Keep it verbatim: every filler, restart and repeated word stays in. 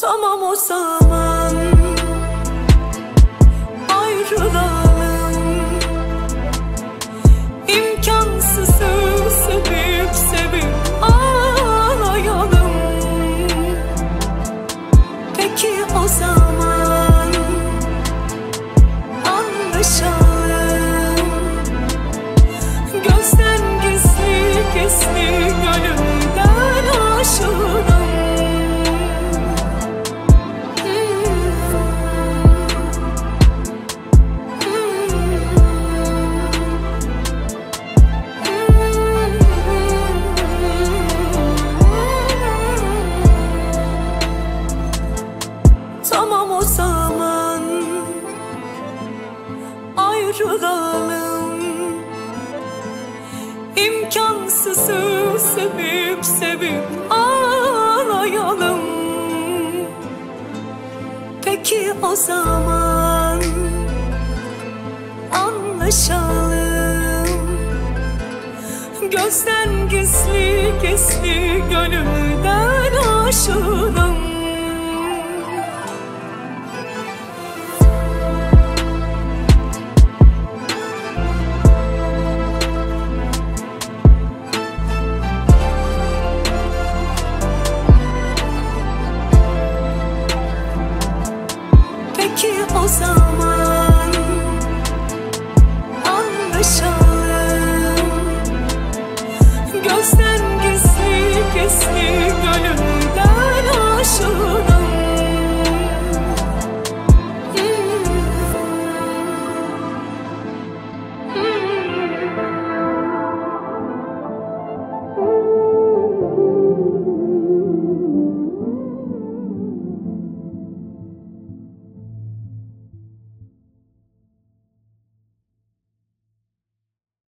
Tamam o zaman ayrılalım. İmkansızı sevip sevip ağlayalım. Peki o zaman anlaşalım. Gözden gizli gizli gönülden aşığım. Tamam o zaman ayrılalım. İmkansızı sevip sevip ağlayalım. Peki o zaman anlaşalım. Gözden gizli gizli gönülden